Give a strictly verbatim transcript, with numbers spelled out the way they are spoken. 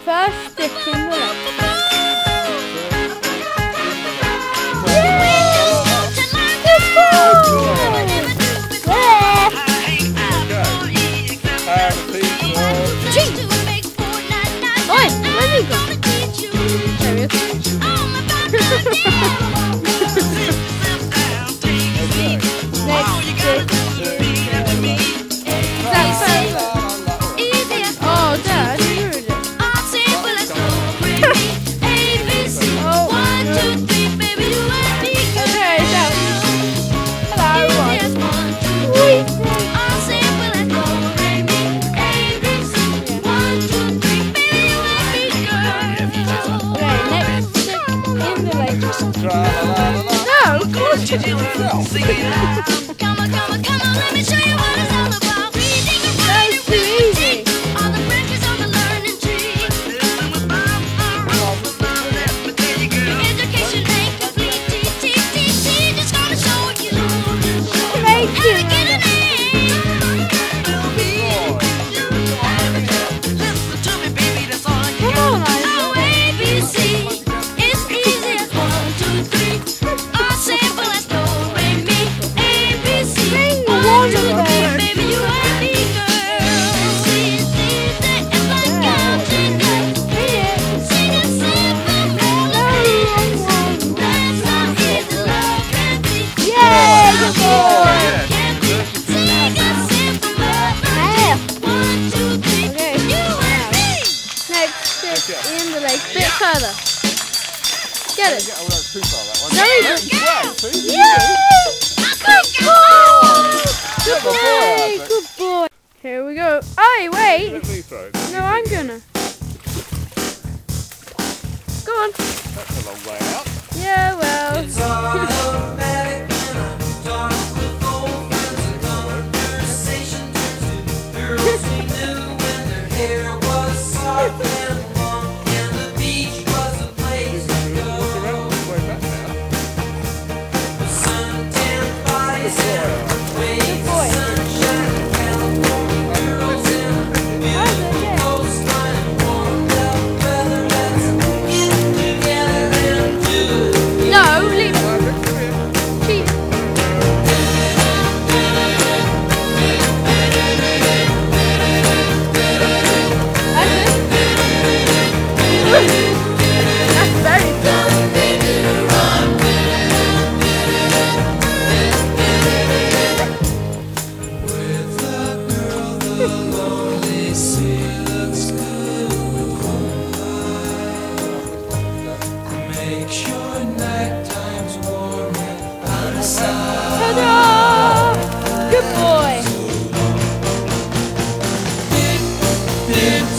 First stick in the leg. Oi, where's he gone? There he is. Next stick. Oh, Dad, you ruined it. Okay, so. Hello, everyone. No, of course you didn't. Come on, come on, come on, let me show you what it's all about. That was too easy. All the branches on the learning tree. Education ain't complete. Just gonna show you how to get an A. Listen to me, baby, that's all you got. Oh, A, B, C. It's easy as one, two, three. All simple as do, re, mi, A, B, C. One, two, three, baby, you and me, girl. See, see, say it like I did. Sing a simple melody. That's how easy love can be. Yeah, good boy. Sing a simple melody. One, two, three, you and me. Next stick in the leg, bit further. Get it. No, he doesn't. Yay! Good boy! Good boy! Good boy! Here we go. Oh, wait! No, I'm gonna. Go on. That's a long way out. Yeah, well. It's automatic and I'm talking with old friends and conversation turns to girls we knew when their hair was soft and long and the beach was the place to go. The suntan bodies and waves of sunshine, California girls and beautiful coastline, warmed up weather. Let's get together and do No, leave it. Cheat. That's very good. with the girl the lonely sea looks good moonlight. Make sure night time's warm and out of sight. Ta-da! Good boy. Big, big